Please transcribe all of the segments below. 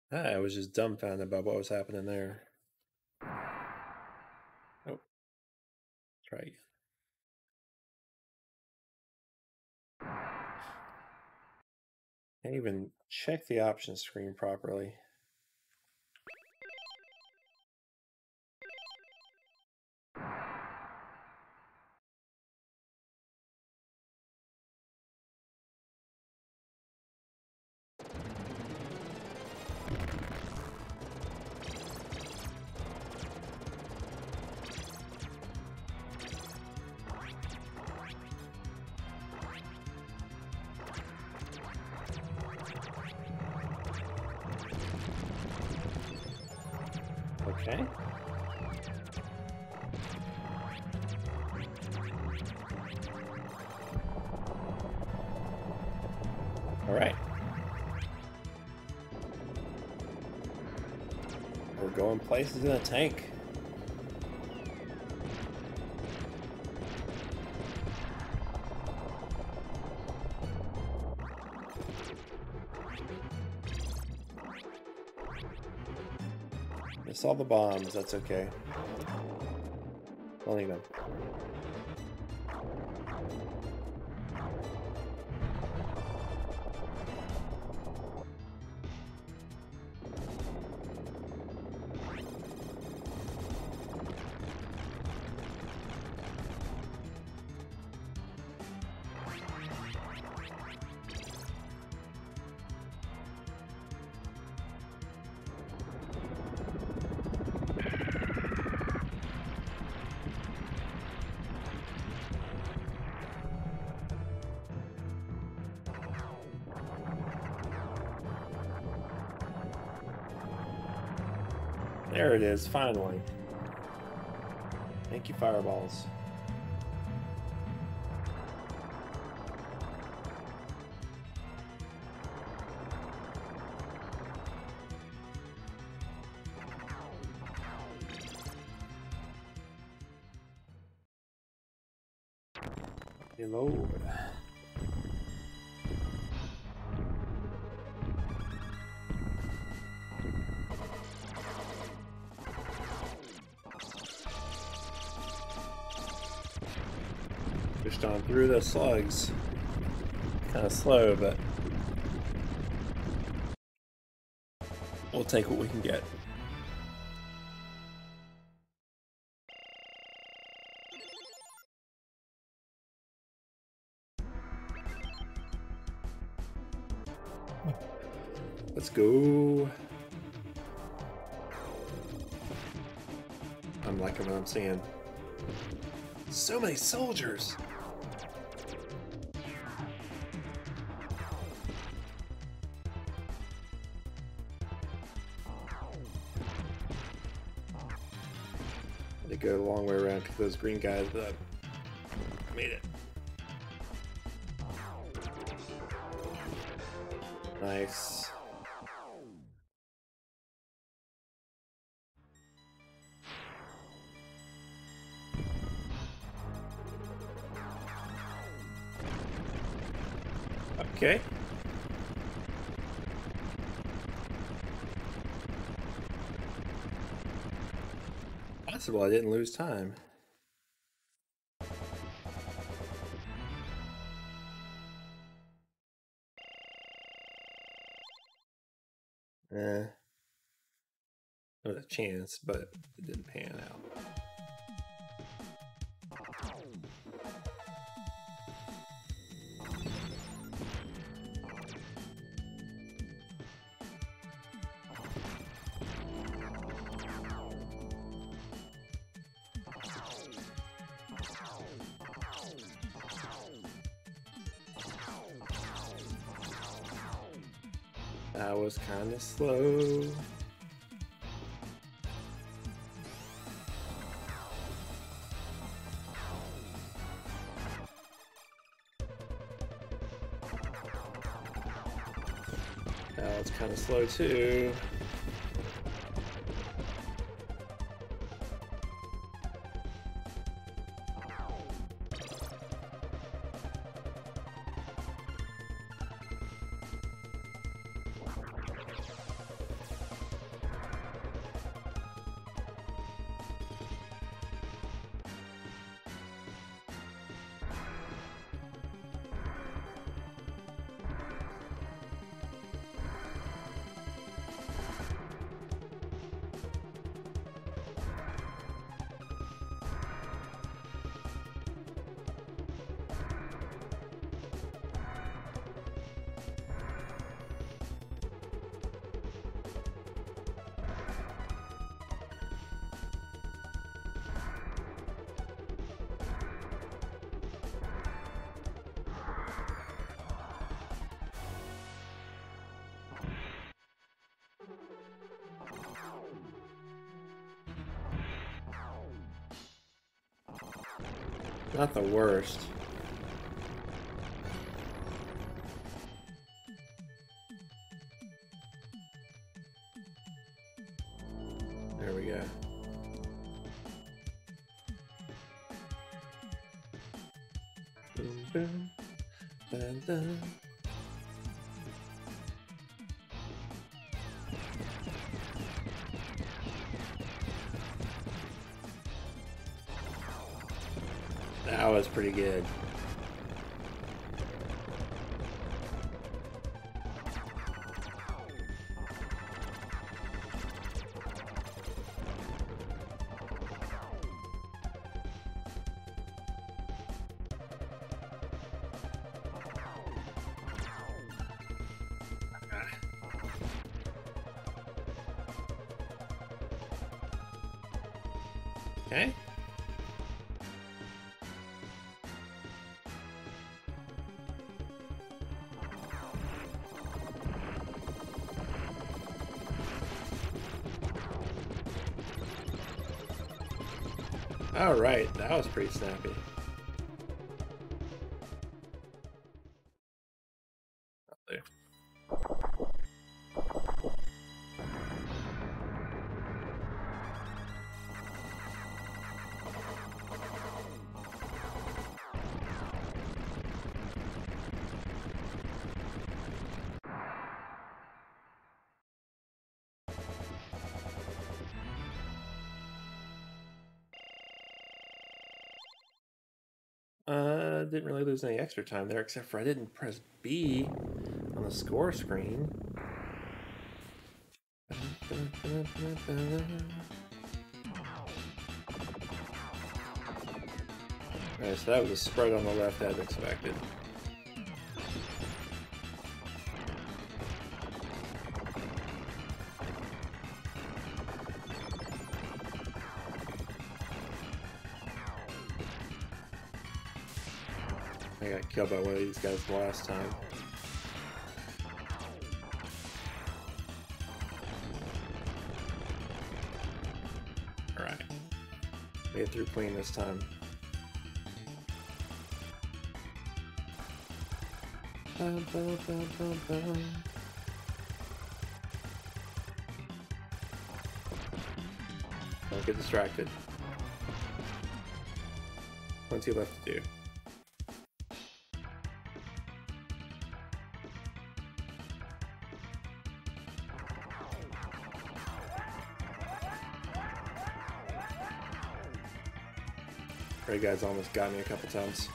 I was just dumbfounded by what was happening there. Oh, try again. Can't even check the options screen properly. Okay. All right. We're going places in a tank. Miss all the bombs, that's okay. Don't need them. There it is, finally. Thank you, fireballs. Reload. Pushed on through the slugs. Kind of slow, but we'll take what we can get. Let's go. I'm liking what I'm seeing. So many soldiers. They go a long way around because those green guys, but I made it. Nice. Okay. Possible I didn't lose time. There was a chance, but it didn't pan out. That was kind of slow. That was kind of slow too. Not the worst. There we go. Boom, boom, dun, dun. That was pretty good. Okay. All right, that was pretty snappy. There. Didn't really lose any extra time there, except for I didn't press B on the score screen. Alright, so that was a spread on the left as expected. I got killed by one of these guys the last time. Alright. Made it through clean this time. Don't get distracted. Plenty left to do. Ray guys almost got me a couple times.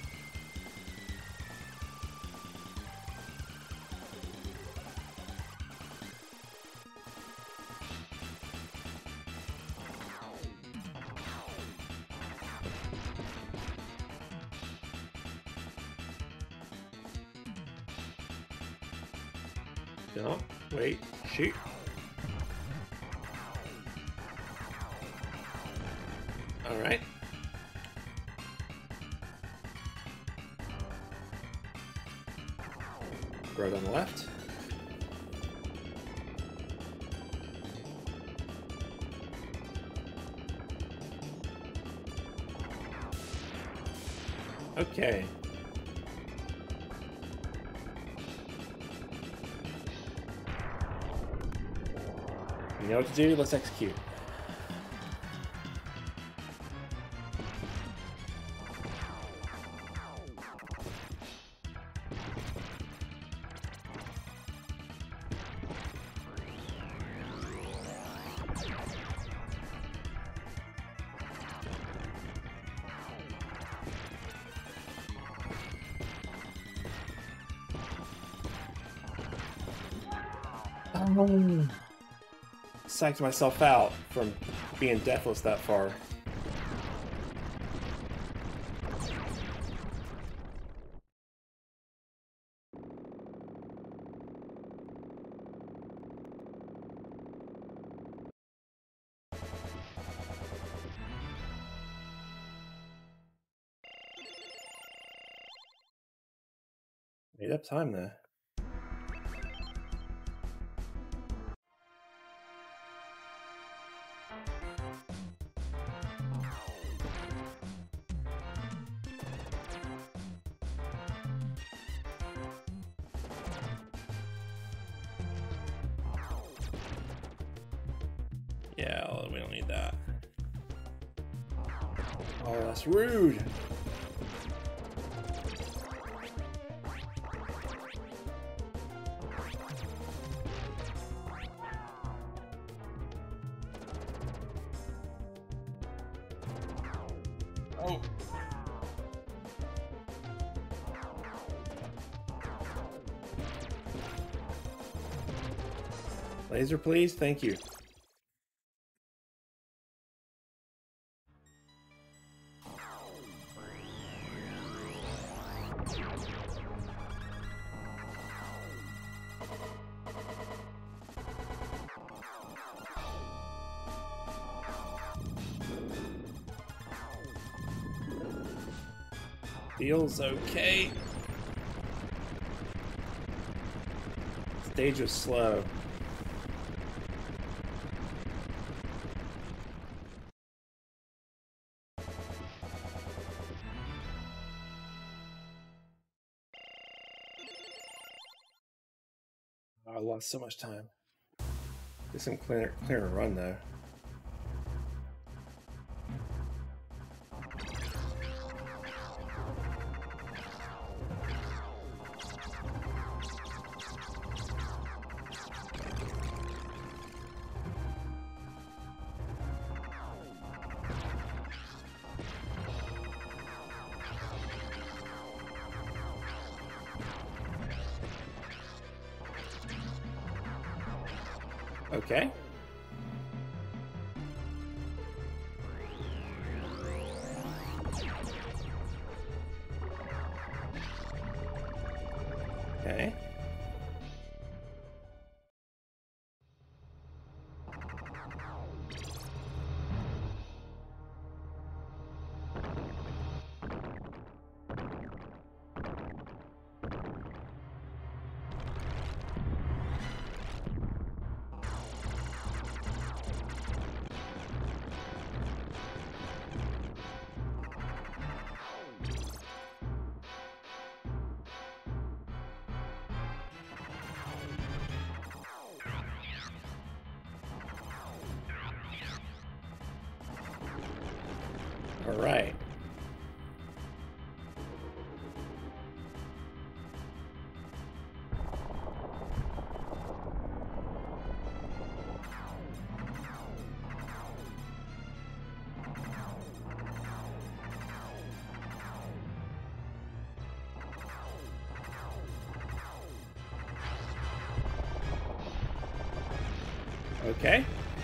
No, wait, shoot. All right. Right on the left. Okay. You know what to do, let's execute. Psyched myself out from being deathless that far. Made up time there. Yeah, we don't need that. Oh, that's rude. Oh. Laser, please. Thank you. Feels okay. Stage was slow. Oh, I lost so much time. Just some clear run though. Okay. Okay. All right. Okay.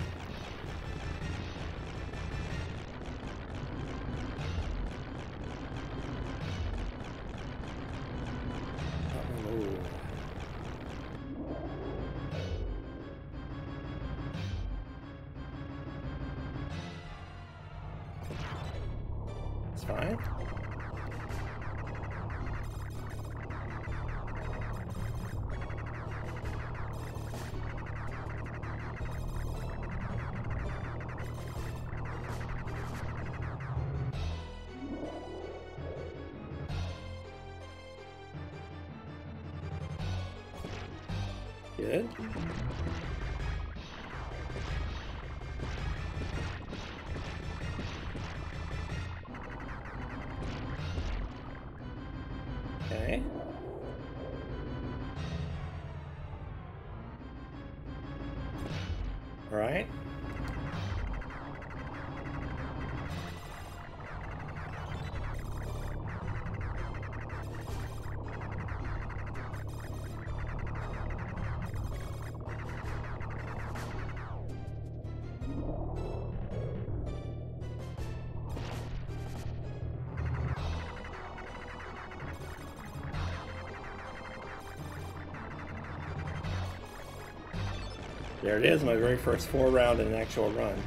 Oh. It's fine. Good. Okay. All right. There it is, my very first 4-round in an actual run.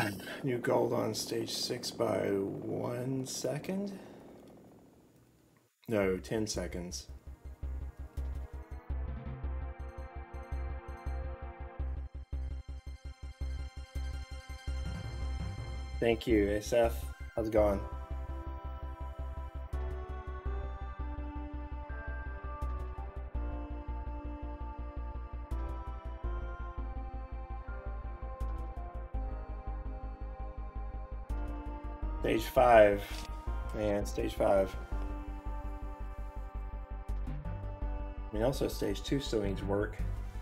New gold on stage 6 by 1 second? No, 10 seconds. Thank you, ASF. How's it going? Stage 5. Man, stage 5. I mean, also stage 2 still needs work.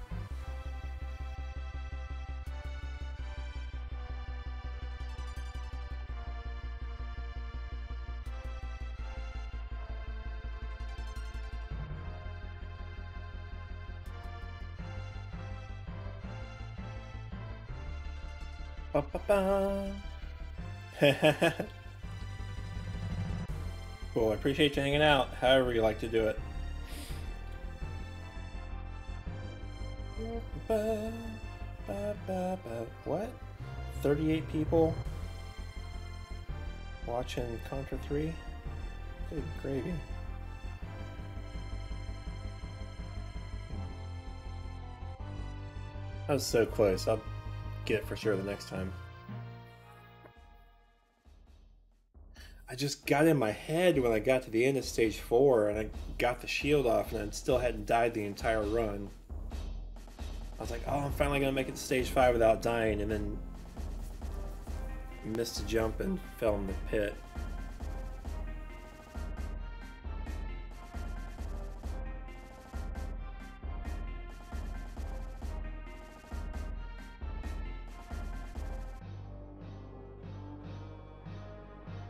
Ba-ba-ba. Cool, I appreciate you hanging out, however you like to do it. What? 38 people watching Contra 3? Good gravy. I was so close. I'll get it for sure the next time. I just got in my head when I got to the end of stage 4 and I got the shield off and I still hadn't died the entire run. I was like, oh, I'm finally gonna make it to stage 5 without dying, and then missed a jump and fell in the pit.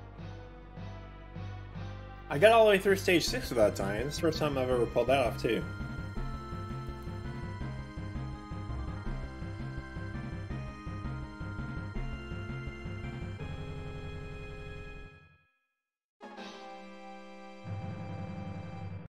I got all the way through stage 6 without dying. It's the first time I've ever pulled that off too.